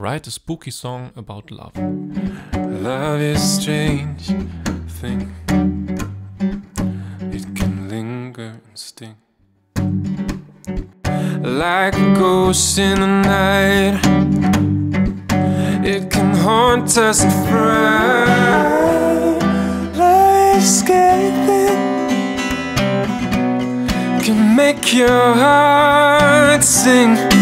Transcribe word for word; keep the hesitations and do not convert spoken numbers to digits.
write a spooky song about love. Love is a strange thing. It can linger and sting, like a ghost in the night. It can haunt us and fright. Like escaping can make your heart sing.